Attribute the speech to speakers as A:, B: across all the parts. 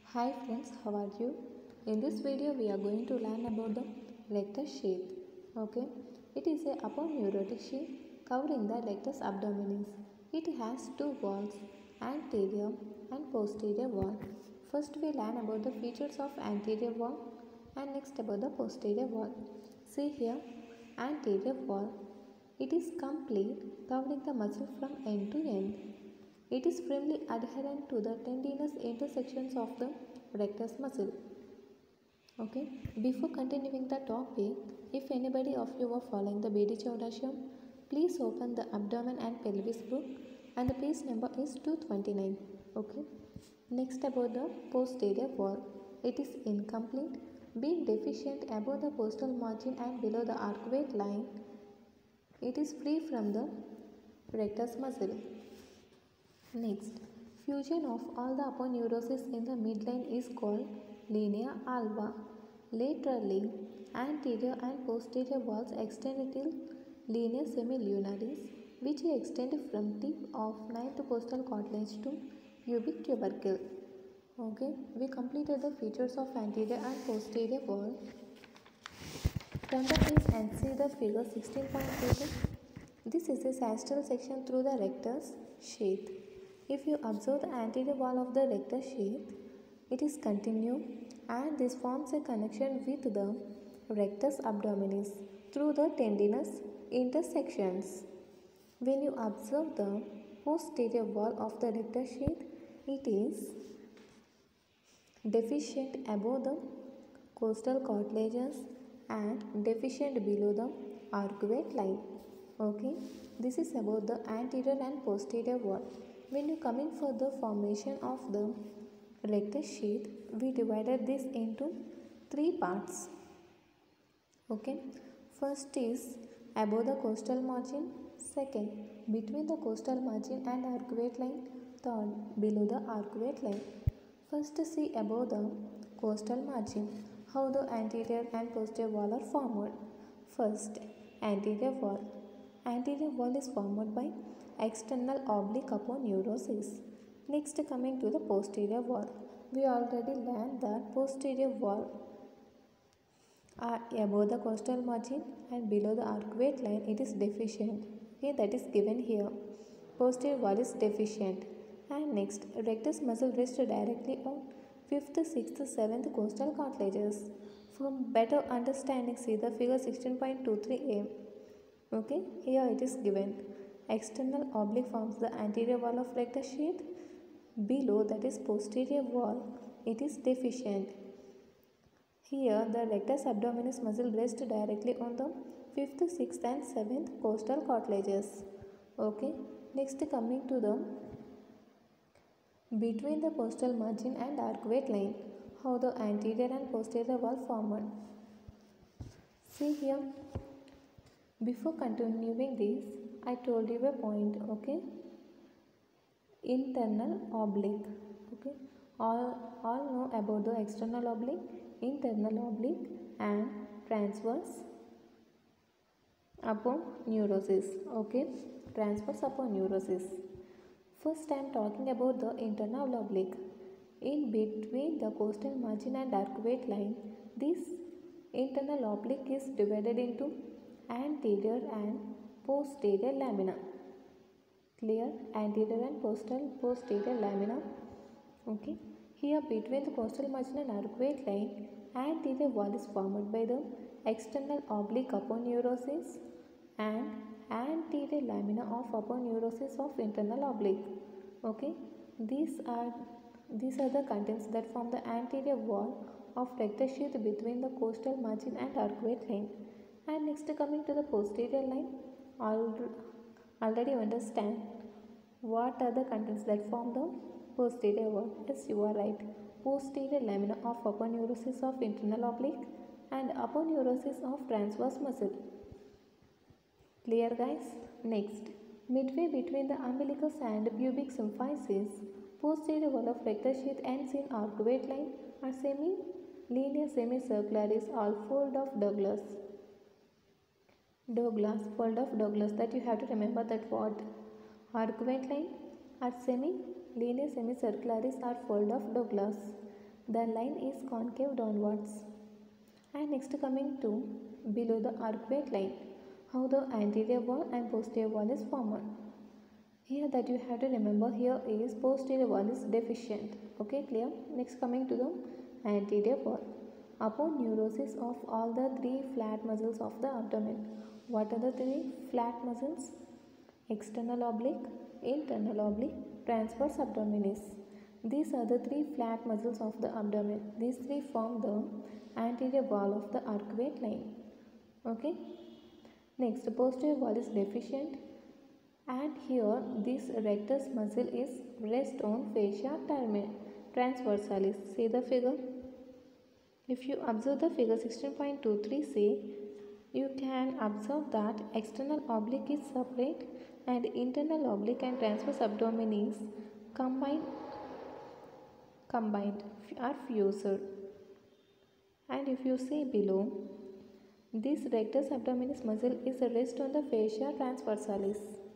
A: Hi friends, how are you? In this video we are going to learn about the rectus sheath. Okay, it is a aponeurotic sheath covering the rectus abdominis. It has two walls, anterior and posterior wall. First we learn about the features of anterior wall and next about the posterior wall. See here, anterior wall. It is complete, covering the muscle from end to end. It is firmly adherent to the tendinous intersections of the rectus muscle. Okay. Before continuing the topic, if anybody of you are following the BD Chaudasham, please open the abdomen and pelvis book and the page number is 229. Okay. Next about the posterior wall. It is incomplete, being deficient above the costal margin and below the arcuate line. It is free from the rectus muscle. Next, fusion of all the aponeurosis in the midline is called linea alba. Laterally, anterior and posterior walls extend till linea semilunaris, which extend from tip of ninth costal cartilage to pubic tubercle. Okay, we completed the features of anterior and posterior wall. Turn the page and see the figure 16.2. This is a sagittal section through the rectus sheath. If you observe the anterior wall of the rectus sheath, it is continuous and this forms a connection with the rectus abdominis through the tendinous intersections. When you observe the posterior wall of the rectus sheath, it is deficient above the costal cartilages and deficient below the arcuate line. Okay, this is about the anterior and posterior wall. When you coming for the formation of the rectus sheath, we divided this into three parts. Okay, first is above the costal margin, second between the costal margin and arcuate line, third below the arcuate line. First see above the costal margin how the anterior and posterior wall are formed. First, anterior wall. Anterior wall is formed by external oblique aponeurosis. Next, coming to the posterior wall. We already learned that posterior wall are above the costal margin and below the arcuate line it is deficient. Okay, that is given here. Posterior wall is deficient. And next, rectus muscle rests directly on 5th, 6th, 7th costal cartilages. For better understanding, see the figure 16.23a. Okay, here it is given. External oblique forms the anterior wall of rectus sheath. Below, that is posterior wall, it is deficient. Here the rectus abdominis muscle rests directly on the 5th, 6th and 7th costal cartilages. Okay, next coming to the between the costal margin and arcuate line, how the anterior and posterior wall formed. See here, before continuing this, I told you a point, okay? Internal oblique, okay? All know about the external oblique, internal oblique and transverse aponeurosis, okay? Transverse aponeurosis. First I am talking about the internal oblique. In between the costal margin and arcuate line, this internal oblique is divided into anterior and posterior lamina. Clear? Anterior and posterior lamina. Okay. Here between the costal margin and arcuate line, anterior wall is formed by the external oblique aponeurosis and anterior lamina of aponeurosis of internal oblique. Okay. These are the contents that form the anterior wall of rectus sheath between the costal margin and arcuate line. And next coming to the posterior line, already you understand what are the contents that form the posterior wall. Yes, you are right. Posterior lamina of aponeurosis of internal oblique and aponeurosis of transverse muscle. Clear guys? Next, midway between the umbilicus and pubic symphysis, posterior wall of rectus sheath ends in arcuate line or linea semicircularis or fold of Douglas. Fold of Douglas, that you have to remember that what? Arcuate line or linea semicircularis or fold of Douglas. the line is concave downwards. And next coming to below the arcuate line, how the anterior wall and posterior wall is formed. Here that you have to remember, here is posterior wall is deficient. Okay, clear? Next coming to the anterior wall. Aponeurosis of all the three flat muscles of the abdomen. What are the three flat muscles? External oblique, internal oblique, transverse abdominis. These are the three flat muscles of the abdomen. These three form the anterior wall of the arcuate line. Okay. Next, the posterior wall is deficient, and here this rectus muscle is rest on fascia transversalis. See the figure. If you observe the figure 16.23c, you can observe that external oblique is separate and internal oblique and transverse abdominis combined are fused. And if you see below, this rectus abdominis muscle is a rest on the fascia transversalis.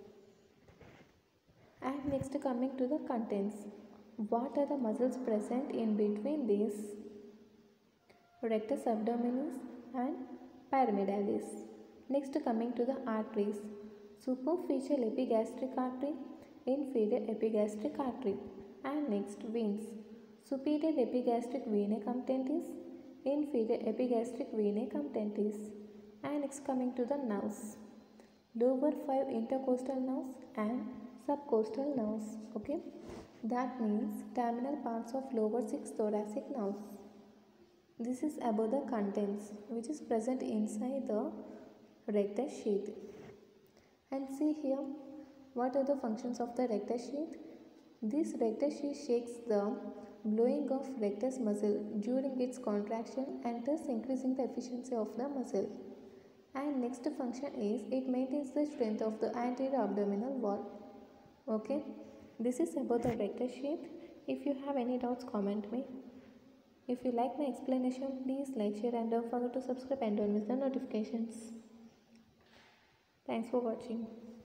A: And next coming to the contents. What are the muscles present in between these rectus abdominis and pyramidalis? Next coming to the arteries. Superficial epigastric artery, inferior epigastric artery. And next veins. Superior epigastric venae cumptentis, inferior epigastric venae cumptentis. And next coming to the nerves. Lower 5 intercostal nerves and subcostal nerves. Okay, that means terminal parts of lower 6 thoracic nerves. This is about the contents which is present inside the rectus sheath. And see here, what are the functions of the rectus sheath? This rectus sheath shakes the blowing of rectus muscle during its contraction and thus increasing the efficiency of the muscle. And next function is it maintains the strength of the anterior abdominal wall. Okay, this is about the rectus sheath. If you have any doubts, comment me. If you like my explanation, please like, share and don't forget to subscribe and don't miss the notifications. Thanks for watching.